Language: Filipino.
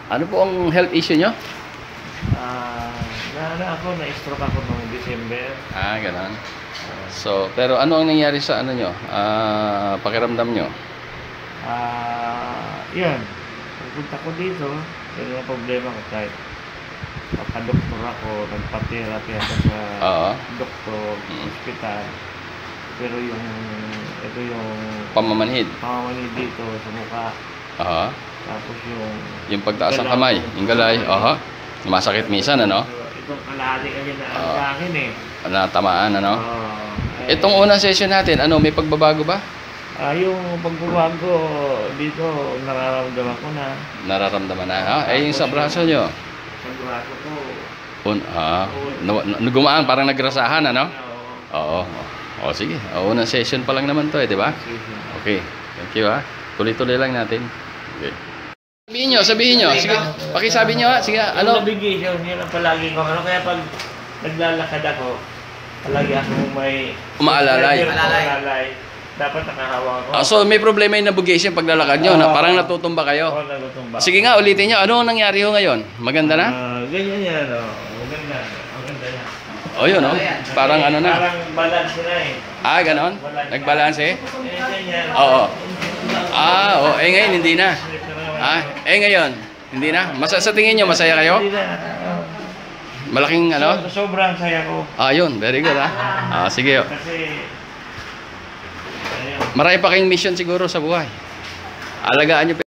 Ano po ang health issue nyo? Na-stroke ako noong December. Ganun. So, pero ano ang nangyari sa ano nyo? Pakiramdam nyo? Yan. Pagpunta ko dito, pero ang problema ko kahit doktor ako, nagpa-therapy ako sa doktor, hospital. Pero ito yung pamamanhid dito sa mukha. Tapos yung pagtaas ng kamay, yung galay. Masakit minsan, ano? Itong kalahati kasi na sa akin natamaan, ano? Itong unang session natin, ano, may pagbabago ba? Yung pagbabago dito, nararamdaman ko na. Nararamdaman na? Yung sa braso nyo? Sa braso ko. Gumaan, parang nagrasahan, ano? Oo. Sige. Unang session pa lang naman to, di ba? Okay. Thank you, Tuloy-tuloy lang natin. Okay. Sabihin nyo. Sige, pakisabi nyo, sige, ano? Yung navigation, yun ang palagi ko. Kaya pag naglalakad ako, palagi ako may umaalalay. Dapat nakahawak ako. So may problema yung navigation pag lalakad nyo, parang natutumba kayo. Natutumba. Sige nga, ulitin nyo. Ano ang nangyari ho ngayon? Maganda na? Ganyan yan, maganda. Maganda yan. Yun, parang ano na. Parang balance na Ganon? Nagbalance ganyan. Oo. Ngayon hindi na. Ngayon, hindi na. Sa tingin nyo, masaya kayo? Hindi na. Malaking ano? Sobrang saya ko. Yun, very good sige. Kasi marami pa kayong mission siguro sa buhay. Alagaan nyo